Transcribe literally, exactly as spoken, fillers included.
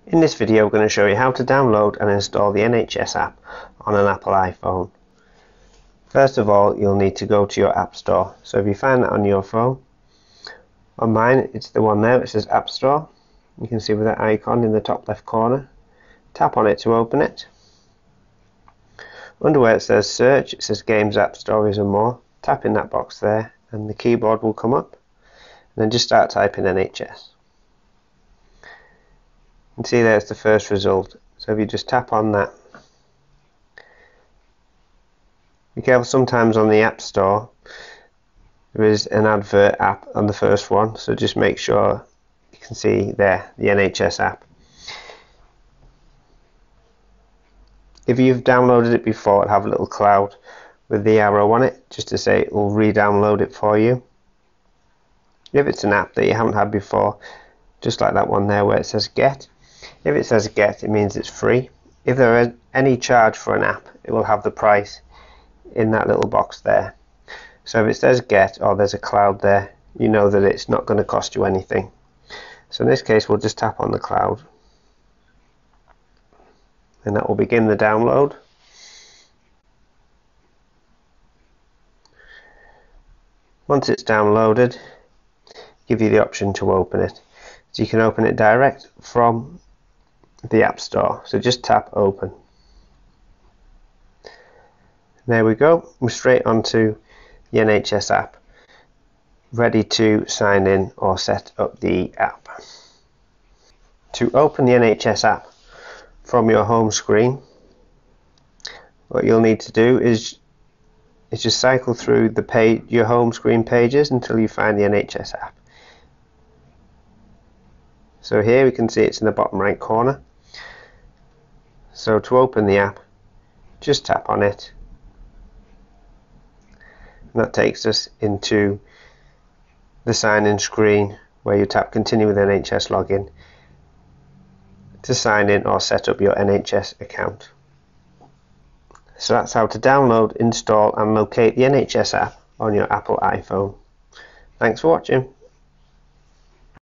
In this video, we're going to show you how to download and install the N H S app on an Apple iPhone. First of all, you'll need to go to your App Store. So if you find that on your phone, on mine it's the one there, it says App Store. You can see with that icon in the top left corner. Tap on it to open it. Under where it says Search, it says Games, App Stories and More. Tap in that box there and the keyboard will come up. And then just start typing N H S. You can see there's the first result. So if you just tap on that, be careful, sometimes on the App Store there is an advert app on the first one, so just make sure you can see there the N H S app. If you've downloaded it before, it'll have a little cloud with the arrow on it just to say it will re-download it for you. If it's an app that you haven't had before, just like that one there where it says Get, if it says Get, it means it's free. If there is any charge for an app, it will have the price in that little box there. So if it says Get or there's a cloud there, you know that it's not going to cost you anything. So in this case, we'll just tap on the cloud and that will begin the download. Once it's downloaded, give you the option to open it. So you can open it direct from the App Store. So just tap Open. There we go. We're straight onto the N H S app, ready to sign in or set up the app. To open the N H S app from your home screen, what you'll need to do is, is just cycle through the page, your home screen pages until you find the N H S app. So here we can see it's in the bottom right corner. So to open the app, just tap on it. And that takes us into the sign in screen where you tap Continue with N H S Login to sign in or set up your N H S account. So that's how to download, install and locate the N H S app on your Apple iPhone. Thanks for watching.